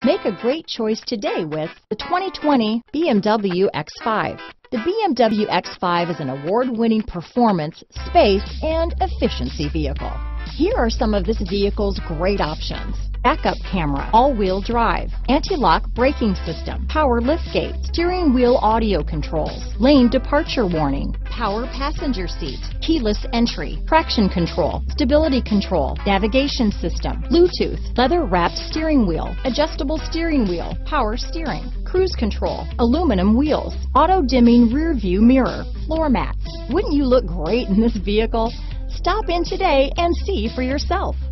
Make a great choice today with the 2020 BMW X5. The BMW X5 is an award-winning performance, space, and efficiency vehicle. Here are some of this vehicle's great options: backup camera, all-wheel drive, anti-lock braking system, power liftgate, steering wheel audio controls, lane departure warning, power passenger seat, keyless entry, traction control, stability control, navigation system, Bluetooth, leather-wrapped steering wheel, adjustable steering wheel, power steering, cruise control, aluminum wheels, auto-dimming rear view mirror, floor mats. Wouldn't you look great in this vehicle? Stop in today and see for yourself.